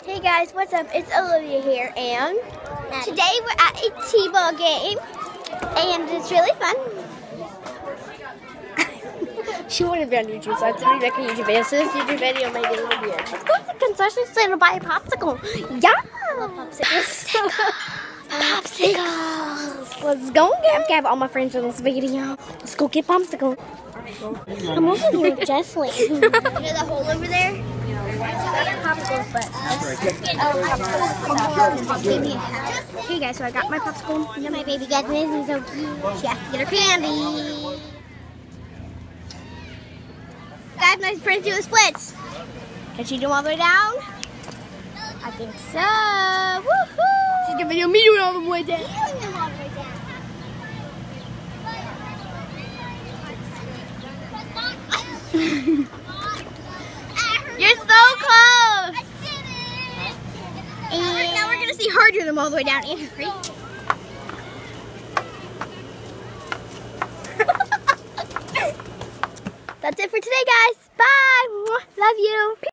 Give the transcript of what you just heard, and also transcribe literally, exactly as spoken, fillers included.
Hey guys, what's up? It's Olivia here, and today we're at a T-ball game, and it's really fun. She wouldn't be on YouTube, so I have to make a YouTube video. So this YouTube video maybe it will be it. Let's go to the concession stand and buy a popsicle. Yeah! Popsicles. Popsicles. Let's go get, get all my friends in this video. Let's go get popsicle. I'm over here with Jesslyn. You know the hole over there? Popsicles, but oh, hey guys, so I got my popsicle. You know my baby got this. He's so cute. She has to get her candy. Guys, my friends do the splits. Can she do them all the way down? I think so. Woohoo! She's gonna video me doing all the way down. Doing them all the way down. You're so close. And now we're gonna see her do them all the way down. And hurry. That's it for today, guys. Bye. Love you.